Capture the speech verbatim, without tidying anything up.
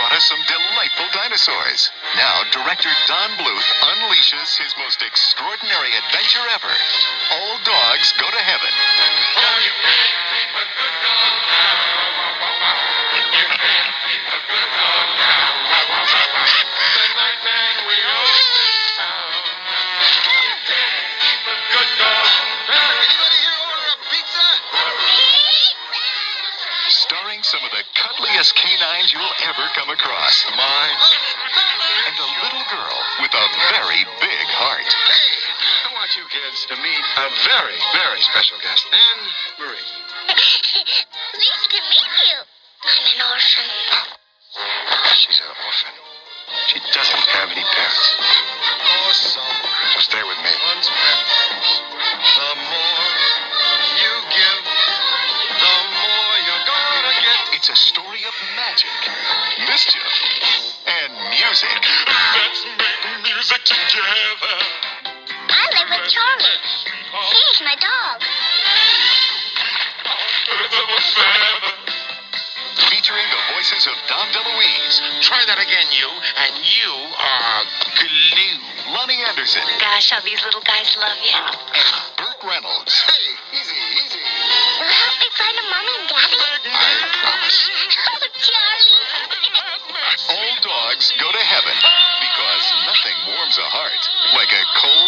brought us some delightful dinosaurs. Now, director Don Bluth unleashes his most extraordinary adventure ever. All dogs go to heaven. Oh, you can't keep a good dog now. You can't keep a good dog now. The nightman we own this town. You can't keep a good dog now. Anybody here order a pizza? Starring some of the cuddliest canines you'll ever come across. Mine. And a little girl with a very big heart. Hey, I want you kids to meet a very, very special guest, Anne Marie. Pleased to meet you. I'm an orphan. She's an orphan. She doesn't have any parents. Awesome. So stay with me. The more you give, the more you're gonna get. It's a story of magic, mischief, and music. Let's make music together. I live with Charlie. He's my dog. Featuring the voices of Dom DeLuise. Try that again, you. And you are glue. Lonnie Anderson. Gosh, how these little guys love you. And Burt Reynolds. Hey, easy, easy. Will you help me find a mommy and daddy? I promise. Oh, Charlie. All dogs go to heaven because nothing warms a heart like a cold